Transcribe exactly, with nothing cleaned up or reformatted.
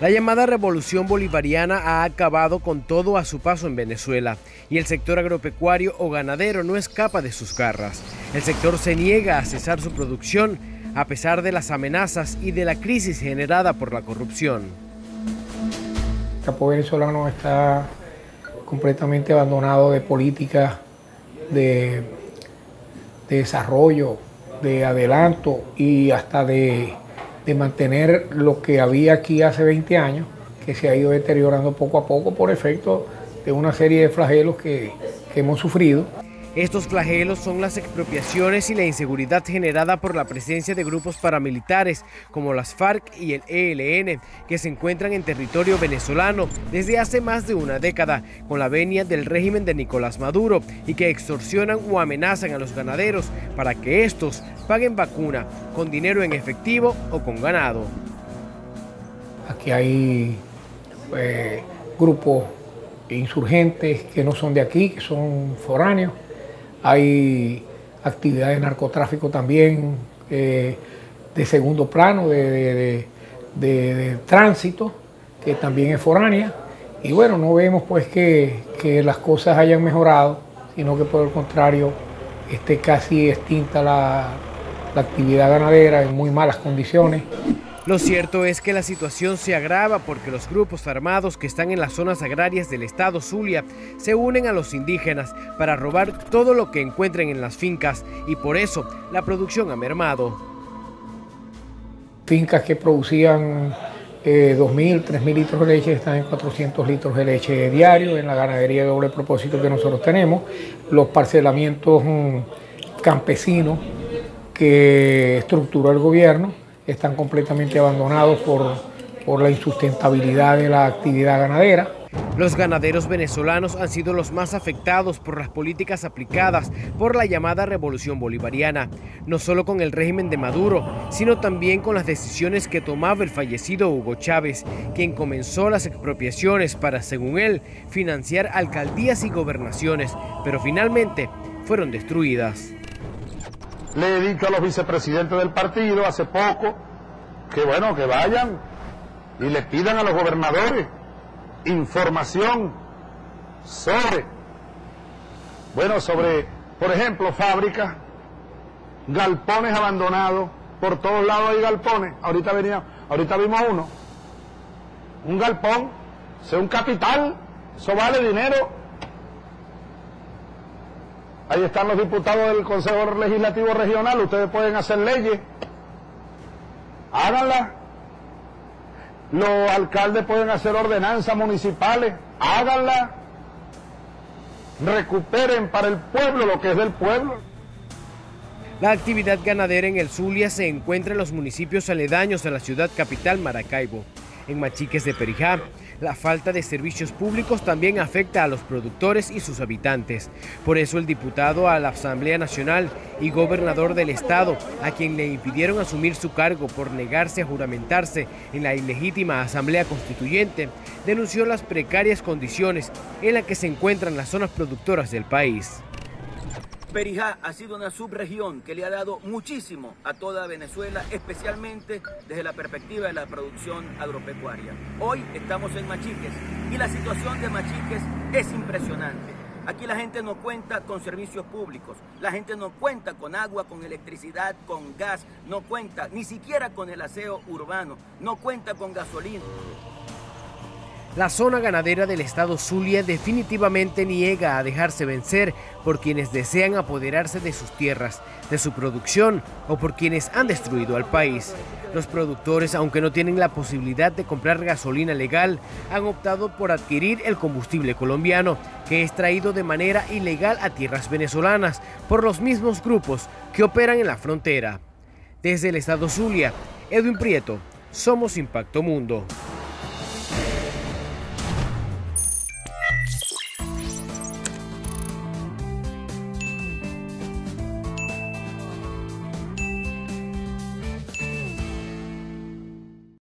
La llamada revolución bolivariana ha acabado con todo a su paso en Venezuela y el sector agropecuario o ganadero no escapa de sus garras. El sector se niega a cesar su producción a pesar de las amenazas y de la crisis generada por la corrupción. El campo venezolano está completamente abandonado de políticas de, de desarrollo, de adelanto y hasta de, de mantener lo que había aquí hace veinte años, que se ha ido deteriorando poco a poco por efecto de una serie de flagelos que, que hemos sufrido. Estos flagelos son las expropiaciones y la inseguridad generada por la presencia de grupos paramilitares como las FARC y el E L N, que se encuentran en territorio venezolano desde hace más de una década, con la venia del régimen de Nicolás Maduro, y que extorsionan o amenazan a los ganaderos para que estos paguen vacuna con dinero en efectivo o con ganado. Aquí hay eh, grupos insurgentes que no son de aquí, que son foráneos. Hay actividades de narcotráfico también eh, de segundo plano, de, de, de, de, de tránsito, que también es foránea. Y bueno, no vemos pues que, que las cosas hayan mejorado, sino que por el contrario esté casi extinta la, la actividad ganadera en muy malas condiciones. Lo cierto es que la situación se agrava porque los grupos armados que están en las zonas agrarias del estado Zulia se unen a los indígenas para robar todo lo que encuentren en las fincas y por eso la producción ha mermado. Fincas que producían eh, dos mil, tres mil litros de leche están en cuatrocientos litros de leche diario en la ganadería de doble propósito que nosotros tenemos. Los parcelamientos mm, campesinos que estructuró el gobierno están completamente abandonados por, por la insustentabilidad de la actividad ganadera. Los ganaderos venezolanos han sido los más afectados por las políticas aplicadas por la llamada revolución bolivariana, no solo con el régimen de Maduro, sino también con las decisiones que tomaba el fallecido Hugo Chávez, quien comenzó las expropiaciones para, según él, financiar alcaldías y gobernaciones, pero finalmente fueron destruidas. Le he dicho a los vicepresidentes del partido hace poco que bueno, que vayan y le pidan a los gobernadores información sobre, bueno, sobre, por ejemplo, fábricas, galpones abandonados, por todos lados hay galpones. Ahorita venía, ahorita vimos uno, un galpón, sea un capital, eso vale dinero. Ahí están los diputados del Consejo Legislativo Regional, ustedes pueden hacer leyes, háganlas. Los alcaldes pueden hacer ordenanzas municipales, háganlas. Recuperen para el pueblo lo que es del pueblo. La actividad ganadera en el Zulia se encuentra en los municipios aledaños a la ciudad capital Maracaibo. En Machiques de Perijá, la falta de servicios públicos también afecta a los productores y sus habitantes. Por eso el diputado a la Asamblea Nacional y gobernador del estado, a quien le impidieron asumir su cargo por negarse a juramentarse en la ilegítima Asamblea Constituyente, denunció las precarias condiciones en las que se encuentran las zonas productoras del país. Perijá ha sido una subregión que le ha dado muchísimo a toda Venezuela, especialmente desde la perspectiva de la producción agropecuaria. Hoy estamos en Machiques y la situación de Machiques es impresionante. Aquí la gente no cuenta con servicios públicos, la gente no cuenta con agua, con electricidad, con gas, no cuenta ni siquiera con el aseo urbano, no cuenta con gasolina. La zona ganadera del estado Zulia definitivamente niega a dejarse vencer por quienes desean apoderarse de sus tierras, de su producción o por quienes han destruido al país. Los productores, aunque no tienen la posibilidad de comprar gasolina legal, han optado por adquirir el combustible colombiano, que es traído de manera ilegal a tierras venezolanas por los mismos grupos que operan en la frontera. Desde el estado Zulia, Edwin Prieto, Somos Impacto Mundo.